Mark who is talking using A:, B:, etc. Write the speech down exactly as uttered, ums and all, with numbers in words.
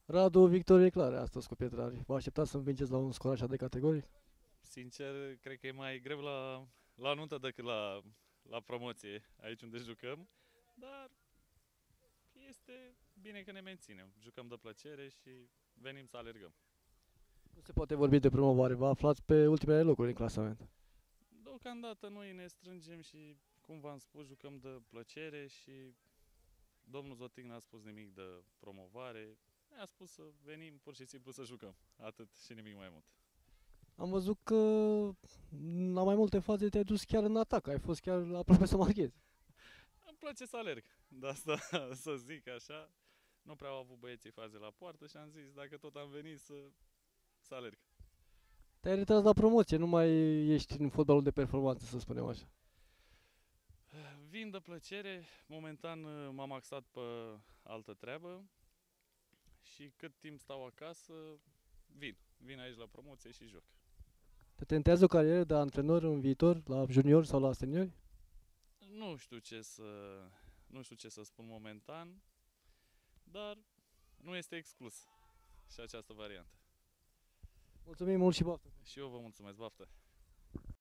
A: Radu, victorie clară astăzi cu Pietrari. Vă așteptați să învingeți la un scor așa de categoric?
B: Sincer, cred că e mai greu la, la nuntă decât la, la promoție, aici unde jucăm, dar este bine că ne menținem. Jucăm de plăcere și venim să alergăm.
A: Nu se poate vorbi de promovare, vă aflați pe ultimele locuri în clasament.
B: Deocamdată noi ne strângem și, cum v-am spus, jucăm de plăcere și domnul Zotic n-a spus nimic de promovare. Ne-a spus să venim pur și simplu să jucăm. Atât și nimic mai mult.
A: Am văzut că la mai multe faze te-ai dus chiar în atac, ai fost chiar aproape să marchezi.
B: Îmi place să alerg, de asta să zic așa. Nu prea au avut băieții faze la poartă și am zis, dacă tot am venit, să, să alerg.
A: Te-ai retras la promoție, nu mai ești în fotbalul de performanță, să spunem așa.
B: Vin de plăcere, momentan uh, m-am axat pe altă treabă și cât timp stau acasă, vin. Vin aici la promoție și joc.
A: Te tentează o carieră de antrenor în viitor, la junior sau la seniori?
B: Nu știu ce să, nu știu ce să spun momentan, dar nu este exclus și această variantă.
A: Mulțumim mult și baftă!
B: Și eu vă mulțumesc, baftă!